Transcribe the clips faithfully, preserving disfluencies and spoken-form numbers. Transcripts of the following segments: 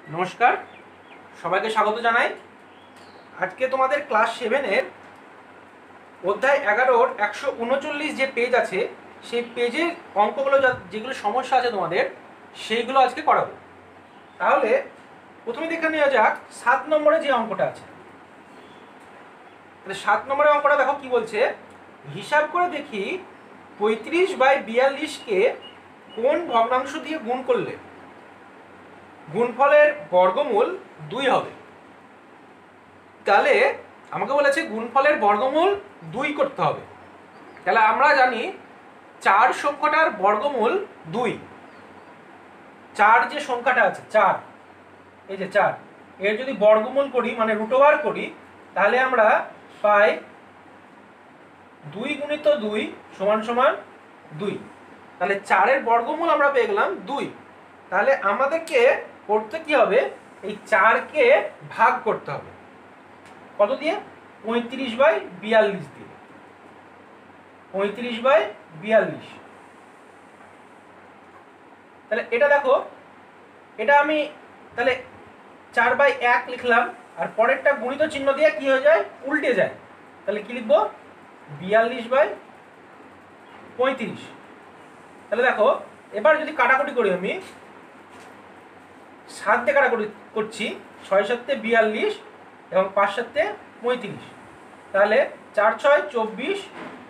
নমস্কার, সবাইকে স্বাগত জানাই। আজকে তোমাদের ক্লাস সেভেনের অধ্যায় এগারোর একশো উনচল্লিশ যে পেজ আছে সেই পেজের অঙ্কগুলো যেগুলো সমস্যা আছে তোমাদের সেইগুলো আজকে করাবো। তাহলে প্রথমে দেখে নেওয়া যাক সাত নম্বরে যে অঙ্কটা আছে। তাহলে সাত নম্বরের অঙ্কটা দেখো কি বলছে, হিসাব করে দেখি পঁয়ত্রিশ বাই বিয়াল্লিশকে কোন ভগ্নাংশ দিয়ে গুণ করলে গুণফলের বর্গমূল দুই হবে। তাহলে আমাকে বলেছে গুণফলের বর্গমূল দুই করতে হবে। তাহলে আমরা জানি চার সংখ্যাটার বর্গমূল দুই। চার যে সংখ্যাটা আছে চার, এই যে চার, এর যদি বর্গমূল করি মানে রুট ওভার করি তাহলে আমরা পাই দুই গুণিত দুই সমান সমান দুই। তাহলে চারের বর্গমূল আমরা পেয়ে গেলাম দুই। তাহলে আমাদেরকে করতে কি হবে, এই চারকে ভাগ করতে হবে কত দিয়ে, পঁয়ত্রিশ বাই বিয়াল্লিশ দিয়ে। পঁয়ত্রিশ বাই বিয়াল্লিশ। তাহলে এটা দেখো, এটা আমি তাহলে চার বাই এক লিখলাম, আর পরেরটা গুণিত চিহ্ন দিয়ে কি হয়ে যায়, উল্টে যায়। তাহলে কি লিখবো, বিয়াল্লিশ বাই পঁয়ত্রিশ। তাহলে দেখো এবার যদি কাটাকুটি করি, আমি সাত দিয়ে কাটাকুটি করছি, ছয় সাতে বিয়াল্লিশ এবং পাঁচ সাতে পঁয়ত্রিশ। তাহলে চার ছয় চব্বিশ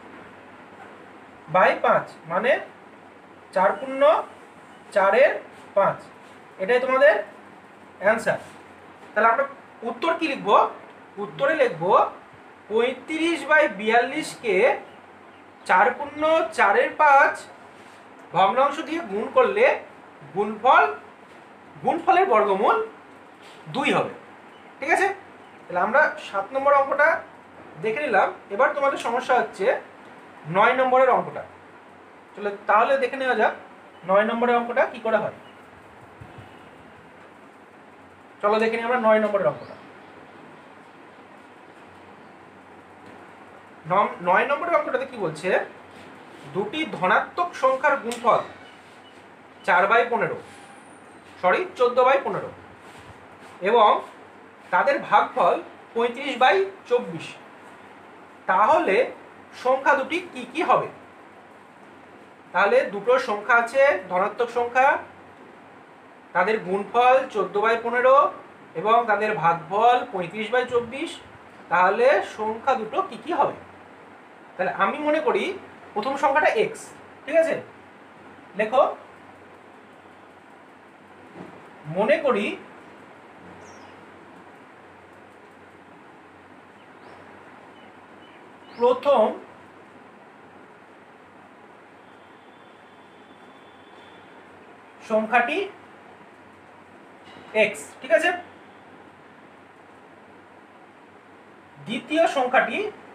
বাই পাঁচ মানে চার পূর্ণ চারের পাঁচ, এটাই তোমাদের অ্যান্সার। তাহলে আমরা উত্তর কি লিখবো, উত্তরে লিখবো পঁয়ত্রিশ বাই বিয়াল্লিশকে চার পূর্ণ চারের পাঁচ ভগ্নাংশ দিয়ে গুণ করলে গুণফল গুণফলের বর্গমূল দুই হবে। ঠিক আছে, তাহলে আমরা সাত নম্বর অঙ্কটা দেখে নিলাম। এবার তোমাদের সমস্যা হচ্ছে নয় নম্বরের অঙ্কটা। চলো তাহলে দেখে নেওয়া যাক নয় নম্বরের অঙ্কটা কি করে হয়। চলো দেখে নিই আমরা নয় নম্বরের অঙ্কটা। নয় নম্বরের অঙ্কটাতে কি বলছে, দুটি ধনাত্মক সংখ্যার গুণফল চার বাই পনেরো সরি চোদ্দ বাই পনেরো এবং তাদের ভাগফল পঁয়ত্রিশ বাই চব্বিশ। তাহলে সংখ্যা দুটি কি কি হবে। তাহলে দুটো সংখ্যা আছে ধনাত্মক সংখ্যা, তাদের গুণফল চোদ্দ বাই পনেরো এবং তাদের ভাগফল পঁয়ত্রিশ বাই চব্বিশ। তাহলে সংখ্যা দুটো কি কি হবে। তাহলে আমি মনে করি প্রথম সংখ্যাটা এক্স। ঠিক আছে, লেখো মনে করি প্রথম সংখ্যাটি এক্স। ঠিক আছে, দ্বিতীয় সংখ্যাটি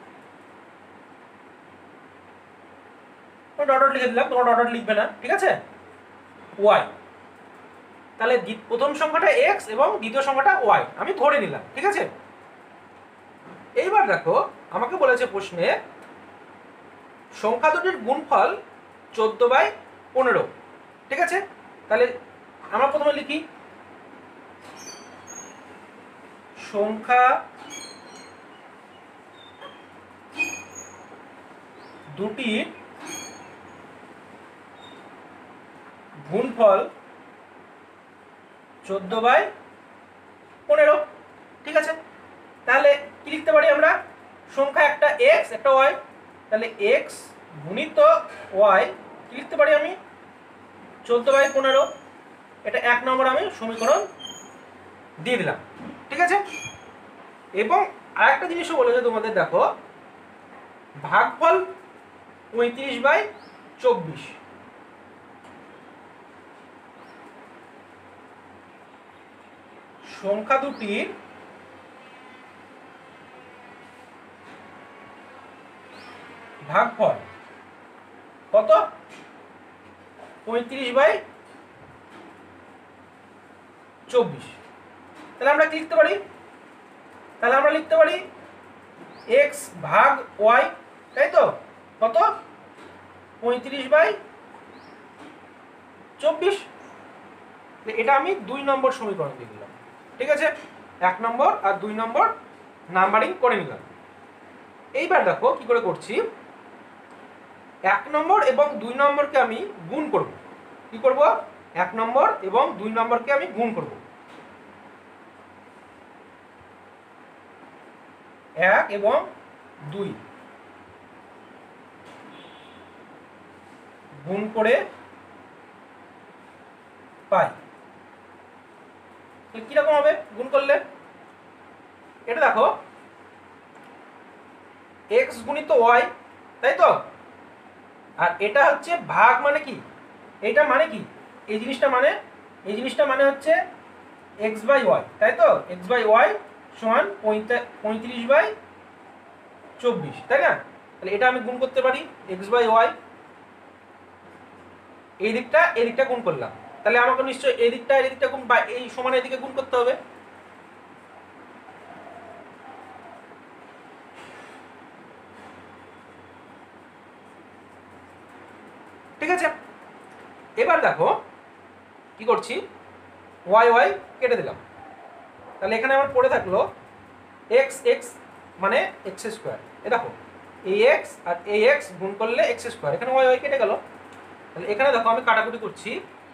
ডট ডট লিখে দিলাম, তোমরা ডট ডট লিখবে না। ঠিক আছে, ওয়াই। তাহলে প্রথম সংখ্যাটা এক্স এবং দ্বিতীয় সংখ্যাটা ওয়াই আমি ধরে নিলাম। ঠিক আছে, এইবার দেখো আমাকে বলেছে প্রশ্নে সংখ্যা দুটির গুণফল চোদ্দ বাই পনেরো। ঠিক আছে, তাহলে আমরা প্রথমে লিখি সংখ্যা দুটির গুণফল চোদ্দ বাই পনেরো। ঠিক আছে, তাহলে কি লিখতে পারি আমরা, সংখ্যা একটা এক্স একটা ওয়াই, তাহলে এক্স গুণিত ওয়াই কি লিখতে পারি আমি, চোদ্দ বাই পনেরো। এটা এক নম্বর আমি সমীকরণ দিয়ে দিলাম। ঠিক আছে, এবং আরেকটা জিনিসও বলেছে তোমাদের, দেখো ভাগফল পঁয়ত্রিশ বাই চব্বিশ। সংখ্যা দুটির ভাগফল কত, পঁয়ত্রিশ বাই চব্বিশ। তাহলে আমরা কি লিখতে পারি, তাহলে আমরা লিখতে পারি এক্স ভাগ ওয়াই, তাই তো, কত, পঁয়ত্রিশ বাই চব্বিশ। এটা আমি দুই নম্বর সমীকরণ দিয়ে দিলাম। ঠিক আছে, এক নম্বর আর দুই নম্বর নাম্বারিং করে নিলাম। এইবার দেখো কি করে করছি, এক নম্বর এবং দুই নম্বরকে আমি গুণ করব। কি করব, এক নম্বর এবং দুই নম্বরকে আমি গুণ করব। এক এবং দুই গুণ করে পাই। কিরকম হবে গুণ করলে, এটা দেখো এক্স গুণিত ওয়াই, তাই তো, আর এটা হচ্ছে ভাগ মানে কি, এইটা মানে কি, এই জিনিসটা মানে এই জিনিসটা মানে হচ্ছে এক্স বাই ওয়াই, তাই তো, এক্স বাই ওয়াই সমান পঁয়ত্রিশ বাই চব্বিশ, তাই না? তাহলে এটা আমি গুণ করতে পারি এক্স বাই ওয়াই, এই দিকটা এই দিকটা গুণ করলাম, তাহলে আমাকে নিশ্চয়ই এই দিকটা এই দিকটা গুণ বা এই সমান এদিকে গুণ করতে হবে। ঠিক আছে, এবার দেখো কি করছি, ওয়াই ওয়াই কেটে দিলাম, তাহলে এখানে আমার পড়ে থাকলো এক্স এক্স মানে এক্স স্কোয়ার। এ দেখো এই এক্স আর এই এক্স গুণ করলে এক্স স্কোয়ার, এখানে ওয়াই ওয়াই কেটে গেল। তাহলে এখানে দেখো আমি কাটাকুটি করছি,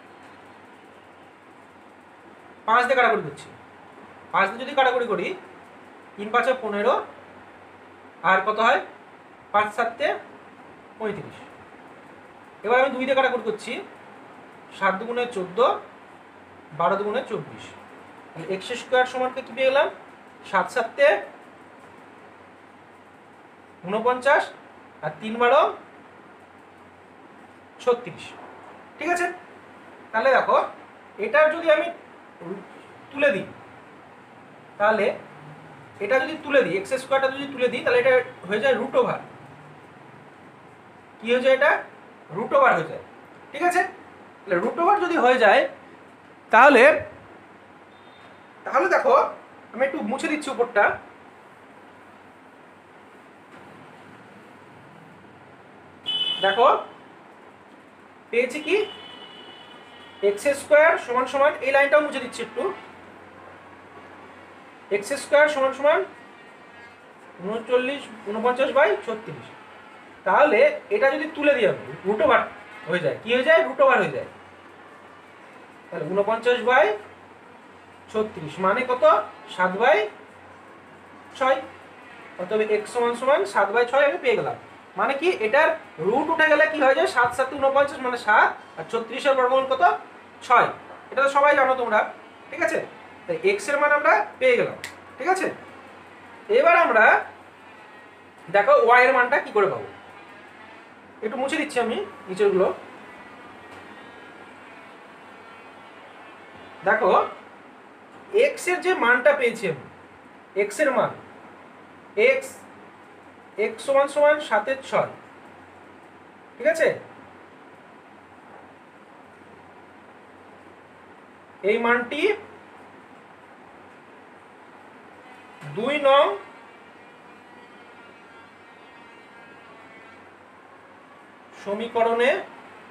পাঁচ দিয়ে কাটাকুটি করছি, পাঁচ দিয়ে যদি কাটাকুটি করি তিন পাঁচে পনেরো, আর কত হয় পাঁচ সাতে পঁয়ত্রিশ। এবার আমি দুই দিয়ে কাটাকুটি করছি, সাত দুগুণে চোদ্দো, বারো দুগুণে চব্বিশ, তাহলে এক্স স্কোয়ার সমানকে কি পেয়ে গেলাম, সাত সাতে ঊনপঞ্চাশ, আর তিন বারো ছত্রিশ। ঠিক আছে, তাহলে দেখো এটার যদি আমি তুলে দিই, তাহলে এটা যদি তুলে দিই এক্স স্কোয়ারটা যদি তুলে দিই, তাহলে এটা হয়ে যায় রুট ওভার, কি হয়ে যায়, এটা রুট ওভার হয়ে যায়। ঠিক আছে, তাহলে রুট ওভার যদি হয়ে যায় তাহলে তাহলে দেখো আমি একটু মুছে দিচ্ছি উপরটা, দেখো পেয়েছি কি এক্স স্কোয়ার সমান সমান, এই লাইনটাও মুছে দিচ্ছি একটু, এক্স স্কোয়ার সমান সমান উনচল্লিশ উনপঞ্চাশ বাই ছত্রিশ। তাহলে এটা যদি তুলে দিই আমি রুট ওভার হয়ে যায়, কি হয়ে যায়, রুট ওভার হয়ে যায়। তাহলে উনপঞ্চাশ বাই ছত্রিশ মানে কত, সাত বাই ছয়, অতএব এক্স সমান সমান সাত বাই ছয় আমি পেয়ে গেলাম। মানে কি, এটার রুট উঠে গেলে কি হয়ে যায়, সাত সাথে উনপঞ্চাশ মানে সাত, আর ছত্রিশের বর্গমূল কত, ছয়। এটা তো সবাই জানো তোমরা। ঠিক আছে, তাই এক্স এর মান আমরা পেয়ে গেলাম। ঠিক আছে, এবার আমরা দেখো ওয়াই এর মানটা কি করে পাবো, একটু মুছে দিচ্ছি আমি নিচেরগুলো। দেখো এক্স এর যে মানটা পেয়েছি আমি, এক্স এর মান এক্স এক্স সমান সমান সাতের ছয়। ঠিক আছে, এই মানটি দুই নং সমীকরণে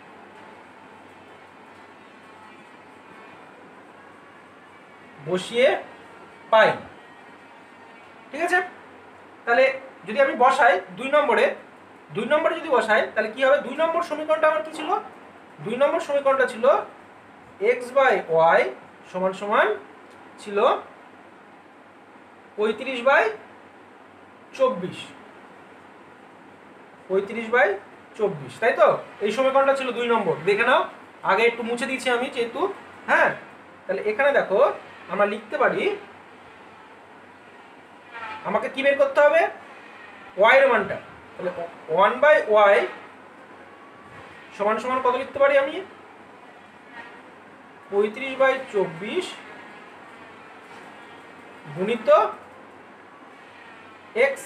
বসিয়ে পাই। ঠিক আছে, তাহলে যদি আমি বসাই দুই নম্বরে দুই নম্বরে যদি বসাই তাহলে কি হবে, দুই নম্বর সমীকরণটা আমার কি ছিল, দুই নম্বর সমীকরণটা ছিল এক্স বাই ওয়াই সমান সমান ছিল পঁয়ত্রিশ বাই চব্বিশ, পঁয়ত্রিশ বাই চব্বিশ, তাই তো, এই সমীকরণটা ছিল দুই নম্বর। দেখে নাও, আগে একটু মুছে দিয়েছি আমি যেহেতু। হ্যাঁ, তাহলে এখানে দেখো আমরা লিখতে পারি, আমাকে কি বের করতে হবে, ওয়াই এর মানটা। তাহলে ওয়ান বাই ওয়াই সমান সমান কত লিখতে পারি আমি, পঁয়ত্রিশ বাই চব্বিশ গুণিত এক্স।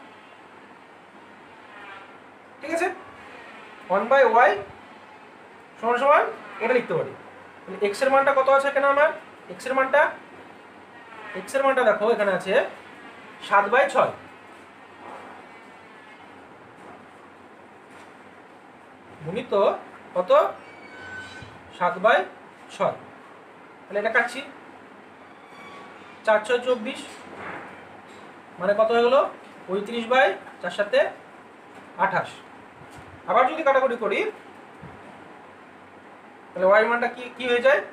ঠিক আছে, ওয়ান বাই ওয়াই সমান সমান এটা লিখতে পারি। এক্স এর মানটা কত আছে এখানে, আমার এক্স এর মানটা এক্স এর মানটা দেখো এখানে আছে সাত বাই ছয়, গুণিত কত, সাত বাই ছয়। তাহলে এটা কাটছি, চার ছয় চব্বিশ, মানে কত হয়ে গেল পঁয়ত্রিশ বাই চার সাথে আঠাশ। আবার যদি কাটাকুটি করি তাহলে ওয়াই মানটা কি কি হয়ে যায়,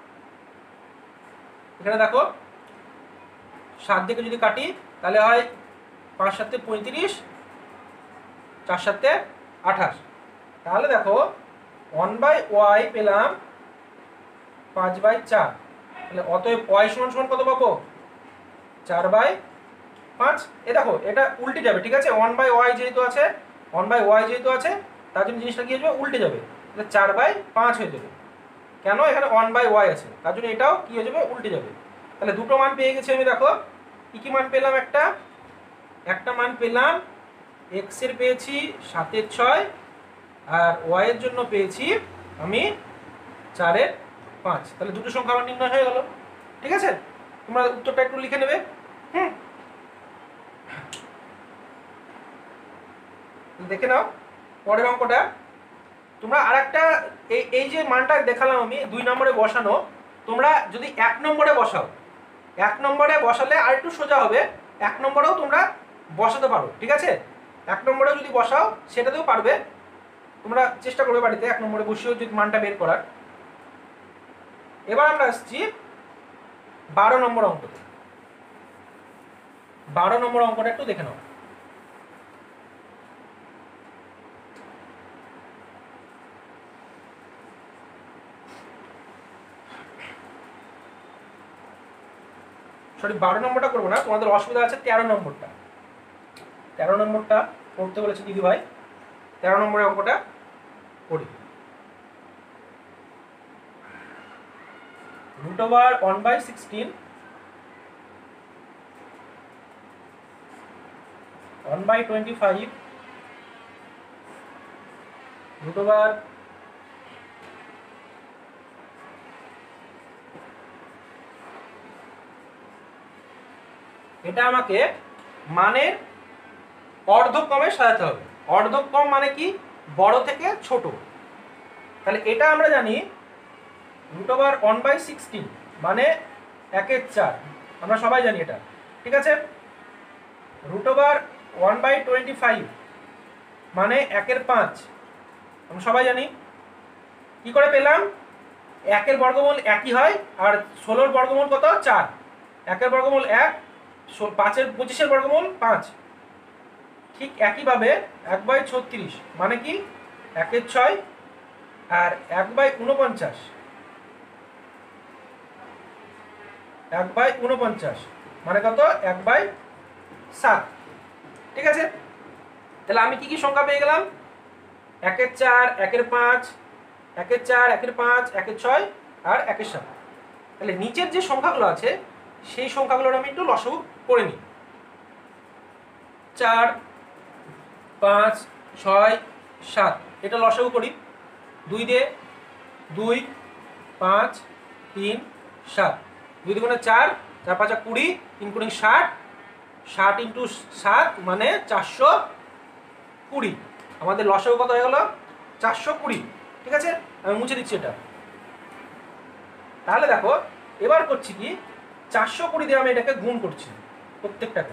এখানে দেখো সাত দিকে যদি কাটি তাহলে হয় পাঁচ সাথে পঁয়ত্রিশ, চার সাথে আঠাশ। তাহলে দেখো ওয়ান বাই ওয়াই পেলাম পাঁচ বাই চার, তাহলে অতএব ওয়াই সমান সমান কত পাবো, চার বাই পাঁচ। এ দেখো এটা উল্টে যাবে, ঠিক আছে, ওয়ান বাই ওয়াই যেহেতু আছে, ওয়ান বাই ওয়াই যেহেতু আছে তার জন্য জিনিসটা কি হয়ে যাবে, উল্টে যাবে, তাহলে চার বাই পাঁচ হয়ে যাবে। কেন, এখানে ওয়ান বাই ওয়াই আছে তার জন্য এটাও কি হয়ে যাবে, উল্টে যাবে। তাহলে দুটো মান পেয়ে গেছি আমি। দেখো কি কি মান পেলাম, একটা একটা মান পেলাম এক্স এর পেয়েছি সাতের ছয়, আর ওয়াই এর জন্য পেয়েছি আমি চারের পাঁচ। তাহলে দুটো সংখ্যা আমার নির্ণয় হয়ে গেল। ঠিক আছে, তোমরা উত্তরটা একটু লিখে নেবে। হুম, দেখে নাও পরের অঙ্কটা। তোমরা আর একটা এই এই যে মানটা দেখালাম আমি দুই নম্বরে বসানো, তোমরা যদি এক নম্বরে বসাও, এক নম্বরে বসালে আর একটু সোজা হবে, এক নম্বরেও তোমরা বসাতে পারো। ঠিক আছে, এক নম্বরে যদি বসাও সেটাতেও পারবে, তোমরা চেষ্টা করবে বাড়িতে এক নম্বরে বসিয়েও যদি মানটা বের করার। এবার আমরা আসছি বারো নম্বর অঙ্কতে। বারো নম্বর অঙ্কটা একটু দেখে নাও। সরি, বারো নম্বরটা করবো না, তোমাদের অসুবিধা আছে তেরো নম্বরটা। তেরো নম্বরটা করতে বলেছে দিদি ভাই, তেরো নম্বরের অঙ্কটা করি। Root over one by sixteen one by twenty five root over এটা আমাকে মানের অর্ধক্রমে সাজাতে হবে। অর্ধক্রম মানে কি, বড় থেকে ছোট। তাহলে এটা আমরা জানি root over one by sixteen মানে একের চার, আমরা সবাই জানি এটা। ঠিক আছে, root over one by twenty five মানে একের পাঁচ, আমরা সবাই জানি। কি করে পেলাম, একের বর্গমূল একই হয়, আর ষোলোর বর্গমূল কত, চার। একের বর্গমূল এক, পাঁচের পঁচিশের বর্গমূল পাঁচ। ঠিক একইভাবে এক বাই ছত্রিশ মানে কি একের ছয়, আর এক বাই উনপঞ্চাশ এক বাই উনপঞ্চাশ মানে কত, এক বাই সাত। ঠিক আছে, তাহলে আমি কি কি সংখ্যা পেয়ে গেলাম, একের চার, একের পাঁচ, একের চার, একের পাঁচ, একের ছয় আর একের সাত। তাহলে নিচের যে সংখ্যাগুলো আছে সেই সংখ্যাগুলোর আমি একটু লসাগু করে নিই। চার, পাঁচ, ছয়, সাত, এটা লসাগু করি। দুই দিয়ে দুই, পাঁচ, তিন, সাত, দুই দুগুণে চার, চার পাঁচা কুড়ি, তিন কুড়ি ষাট, ষাট ইন্টু সাত মানে চারশো কুড়ি। আমাদের লসাগু কত হয়ে গেল, চারশো কুড়ি। ঠিক আছে, আমি মুছে দিচ্ছি এটা। তাহলে দেখো এবার করছি কি, চারশো কুড়ি দিয়ে আমি এটাকে গুণ করছি প্রত্যেকটাকে।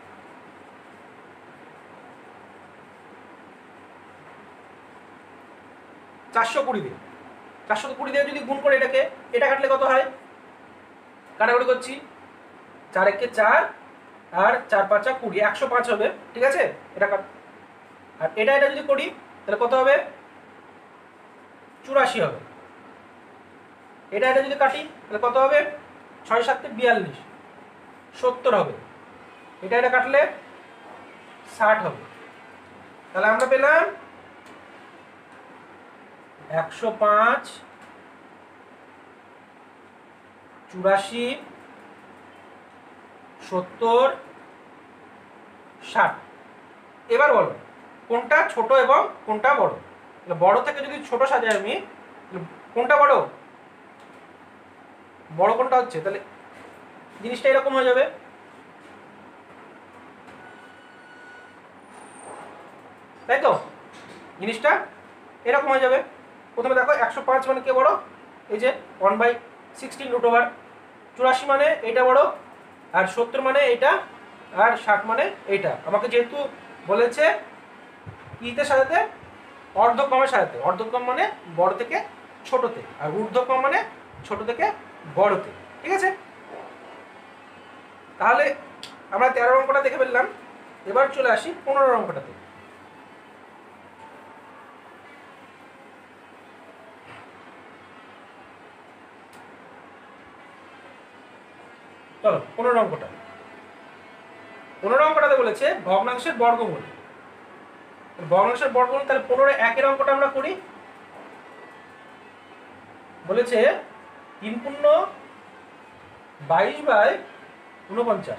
চারশো কুড়ি দিয়ে চারশো কুড়ি দিয়ে যদি গুণ করে এটাকে, এটা কাটলে কত হয়, কাটাকুটি করছি, চার একে চার আর চার পাঁচা কুড়ি, একশো পাঁচ হবে। ঠিক আছে, এটা কাট, আর এটা এটা যদি করি তাহলে কত হবে, চুরাশি হবে। এটা এটা যদি কাটি তাহলে কত হবে, ছয় সাতে বিয়াল্লিশ, সত্তর হবে। এটা এটা কাটলে ষাট হবে। তাহলে আমরা পেলাম একশো পাঁচ, চুরাশি, সত্তর, ষাট। এবার বলো কোনটা ছোট এবং কোনটা বড়। বড় থেকে যদি ছোট সাজাই আমি, কোনটা বড়, বড় কোনটা হচ্ছে, তাহলে জিনিসটা এরকম হয়ে যাবে। তাই তো, জিনিসটা এরকম হয়ে যাবে। প্রথমে দেখো একশো পাঁচ মানে কে বড়, এই যে one by sixteen root over, চুরাশি মানে এইটা বড়, আর সত্তর মানে এইটা, আর ষাট মানে এইটা। আমাকে যেহেতু বলেছে কিতে সাজাতে, অর্ধক্রমে সাজাতে। অর্ধক্রম মানে বড় থেকে ছোটতে, আর ঊর্ধ্বক্রম মানে ছোট থেকে বড়তে। ঠিক আছে, তাহলে আমরা তেরো অঙ্কটা দেখে ফেললাম। এবার চলে আসি পনেরো অঙ্কটাতে। চলো পনেরো অঙ্কটা। পনেরো অঙ্কটাতে বলেছে ভগ্নাংশের বর্গমূল। ভগ্নাংশের বর্গমূল, তাহলে পনেরো একের অঙ্কটা আমরা করি। বলেছে তিন পূর্ণ বাইশ বাই উনপঞ্চাশ।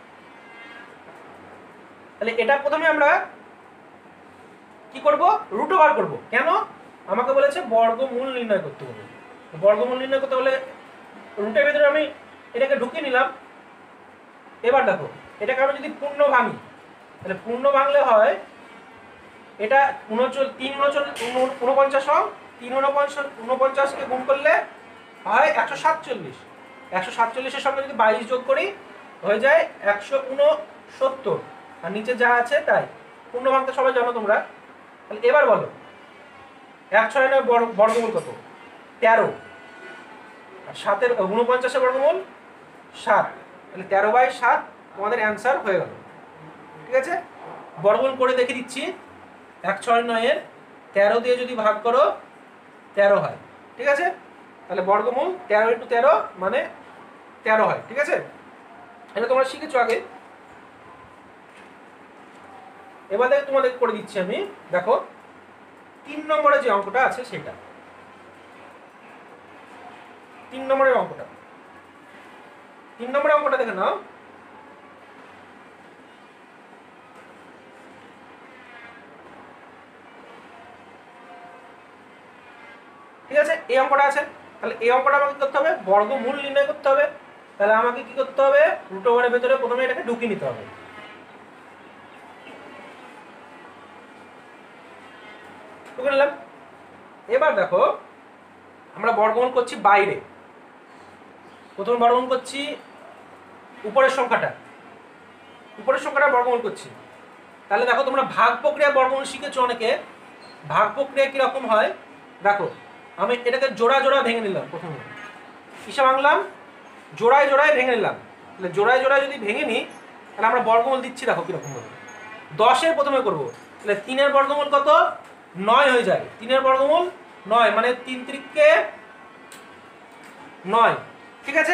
তাহলে এটা প্রথমে আমরা কি করব, রুট ওভার করব। কেন, আমাকে বলেছে বর্গমূল নির্ণয় করতে হবে। বর্গমূল নির্ণয় করতে হলে রুটের ভেতরে আমি এটাকে ঢুকিয়ে নিলাম। এবার দেখো এটাকে আমি যদি পূর্ণ ভাঙি, তাহলে পূর্ণ ভাঙলে হয় এটা উনচল তিন উনচল উনপঞ্চাশ হয়। তিন উনপঞ্চাশ উনপঞ্চাশকে গুণ করলে হয় একশো সাতচল্লিশ। একশো সাতচল্লিশের সঙ্গে যদি বাইশ যোগ করি হয়ে যায় একশো উনসত্তর, আর নিচে যা আছে তাই। পূর্ণ ভাঙতে সবাই জানো তোমরা। তাহলে এবার বলো এক ছয় নয় বর্গমূল কত, তেরো। আর সাতের উনপঞ্চাশের বর্গমূল সাত। তাহলে তেরো বাই সাত তোমাদের অ্যান্সার হয়ে গেল। ঠিক আছে, বর্গমূল করে দেখে দিচ্ছি। এক ছয় নয়ের তেরো দিয়ে যদি ভাগ করো তেরো হয়। ঠিক আছে, তাহলে বর্গমূল তেরো ইন্টু তেরো মানে তেরো হয়। ঠিক আছে, এটা তোমরা শিখেছো আগে। এবার দেখো তোমাদের করে দিচ্ছি আমি। দেখো তিন নম্বরে যে অঙ্কটা আছে সেটা, তিন নম্বরের অঙ্কটা তিন নম্বরের অঙ্কটা দেখে নাও। ঠিক আছে, এই অঙ্কটা আছে। তাহলে এই অঙ্কটা আমাকে করতে হবে বর্গমূল নির্ণয় করতে হবে। তাহলে আমাকে কি করতে হবে, রুট ওভারের ভেতরে প্রথমে এটাকে ঢুকিয়ে নিতে হবে। ঢুকে নিলাম। এবার দেখো আমরা বর্গমূল করছি বাইরে। প্রথমে বর্গমূল করছি উপরের সংখ্যাটা, উপরের সংখ্যাটা বর্গমূল করছি। তাহলে দেখো তোমরা ভাগ প্রক্রিয়া বর্গমূল শিখেছো অনেকে। ভাগ প্রক্রিয়া কিরকম হয় দেখো, আমি এটাকে জোড়া জোড়া ভেঙে নিলাম। প্রথমে কিসে ভাঙলাম, জোড়ায় জোড়ায় ভেঙে নিলাম। তাহলে জোড়ায় জোড়ায় যদি ভেঙে নিই তাহলে আমরা বর্গমূল দিচ্ছি। দেখো কিরকম হবে, দশের প্রথমে করবো। তাহলে তিনের বর্গমূল কত, নয় হয়ে যায়। তিনের বর্গমূল নয় মানে তিন ত্রিককে নয়। ঠিক আছে,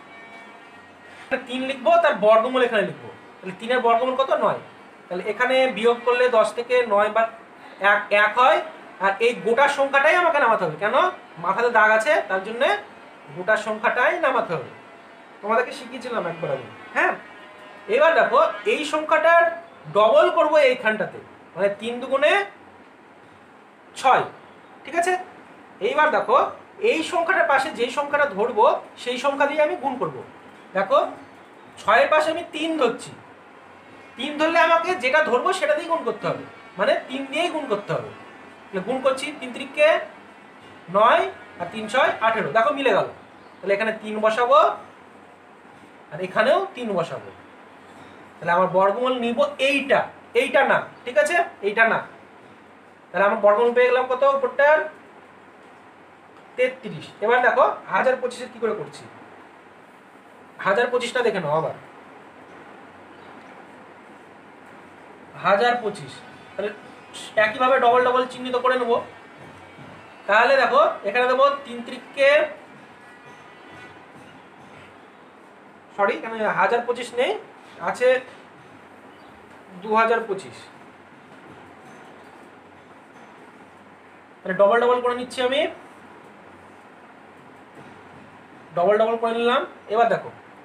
তিন লিখবো, তার বর্গমূল এখানে লিখবো। তাহলে তিনের বর্গমূল কত, নয়। তাহলে এখানে বিয়োগ করলে দশ থেকে নয় বার এক এক হয়। আর এই গোটা সংখ্যাটাই আমাকে নামাতে হবে। কেন, মাথাতে দাগ আছে তার জন্য গোটা সংখ্যাটাই নামাতে হবে। তোমাদেরকে শিখিয়েছিলাম একবার আমি। হ্যাঁ, এবার দেখো এই সংখ্যাটার ডবল করব এইখানটাতে, মানে তিন দুগুণে ছয়। ঠিক আছে, এইবার দেখো এই সংখ্যাটার পাশে যেই সংখ্যাটা ধরবো সেই সংখ্যা দিয়ে আমি গুণ করব। দেখো ছয়ের পাশে আমি তিন ধরছি। তিন ধরলে আমাকে যেটা ধরবো সেটা দিয়ে গুণ করতে হবে, মানে তিন দিয়েই গুণ করতে হবে। গুণ করছি, তিন ত্রিককে নয় আর তিন ছয় আঠেরো। দেখো মিলে গেল। তাহলে এখানে তিন বসাবো আর এখানেও তিন বসাবো। তাহলে আমার বর্গমূল নিব এইটা, এইটা না। ঠিক আছে, এইটা না। তাহলে আমার বর্গমূল পেয়ে গেলাম কত, উপরটার তেত্রিশ। এবার দেখো হাজার পঁচিশের কি করে করছি। হাজার পঁচিশটা দেখে নাও আবার। হাজার পঁচিশ, তাহলে একইভাবে ডবল ডবল চিহ্নিত করে নেব। তাহলে দেখো এখানে দেবো তিন ত্রিককে সরি কেন হাজার পঁচিশ নেই, আছে দু হাজার পঁচিশ। ডবল ডবল করে নিচ্ছি আমি, ডবল ডবল করে নিলাম। এবার দেখো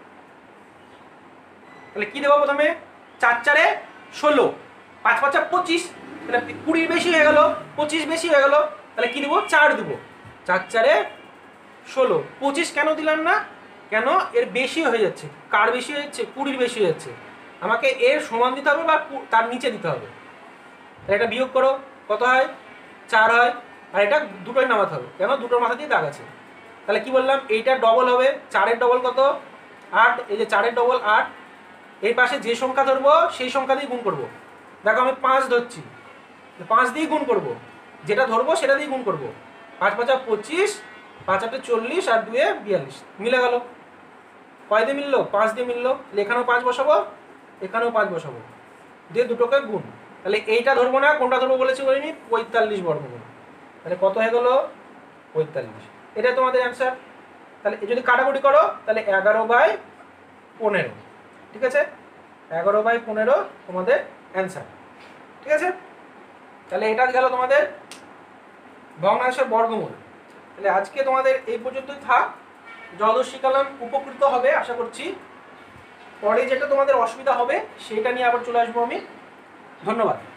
তাহলে কি দেবো, প্রথমে চার চারে ষোলো, পাঁচ পাঁচা পঁচিশ। তাহলে কুড়ির বেশি হয়ে গেল, পঁচিশ বেশি হয়ে গেল। তাহলে কি দেবো, চার দেবো। চার চারে ষোলো, পঁচিশ কেন দিলাম না, কেন এর বেশি হয়ে যাচ্ছে। কার বেশি হয়ে যাচ্ছে, কুড়ির বেশি হয়ে যাচ্ছে। আমাকে এর সমান দিতে হবে বা তার নিচে দিতে হবে। এটা বিয়োগ করো, কত হয়, চার হয়। আর এটা দুটোই নামাতে হবে, কেন দুটোর মাথা দিয়ে দাগ আছে। তাহলে কি বললাম, এইটা ডবল হবে, চারের ডবল কত আট, এই যে চারের ডবল আট, এই পাশে যে সংখ্যা ধরবো সেই সংখ্যা দিয়ে গুণ করব। দেখো আমি পাঁচ ধরছি, পাঁচ দিয়ে গুণ করব, যেটা ধরবো সেটা দিয়ে গুণ করব। পাঁচ পাঁচা পঁচিশ, পাঁচ আটে চল্লিশ, আর দুয়ে বিয়াল্লিশ, মিলে গেল। কয় দিয়ে মিললো? পাঁচ দিয়ে মিললো। এখানেও পাঁচ বসাবো, এখানেও পাঁচ বসাবো, দিয়ে দুটোকে গুণ। তাহলে এইটা ধরবো না, কোনটা ধরবো বলেছি বলিনি? পঁয়তাল্লিশ বর্গমূল। তাহলে কত হয়ে গেল? পঁয়তাল্লিশ। এটা তোমাদের অ্যান্সার। তাহলে যদি কাটাকুটি করো তাহলে এগারো বাই পনেরো, ঠিক আছে? এগারো বাই পনেরো তোমাদের অ্যান্সার, ঠিক আছে? তাহলে এটা গেল তোমাদের ভগ্নাংশের বর্গমূল। তাহলে আজকে তোমাদের এই পর্যন্তই থাক। যতদূর শিখালাম উপকৃত হবে আশা করছি। পরে যেটা তোমাদের অসুবিধা হবে সেটা নিয়ে আবার চলে আসবো আমি। ধন্যবাদ।